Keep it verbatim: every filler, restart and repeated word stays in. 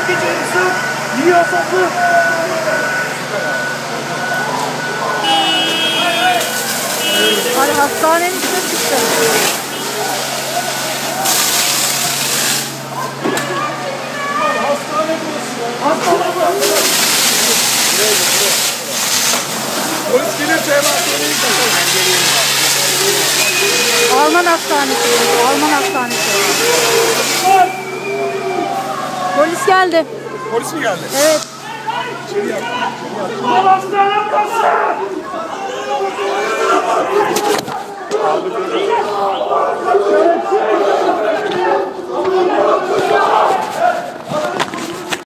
geçirirsin. Yiyorsa dur. Hadi hastanenin üstüne çıktı. Hastane burası. Hastane burası. Polis gelirse hemen söyleyin kaçalım. Alman hastanesi. Alman hastanesi. Polis geldi. Polis mi geldi? Evet. İçeri yap. Al hastane burası. Aldık.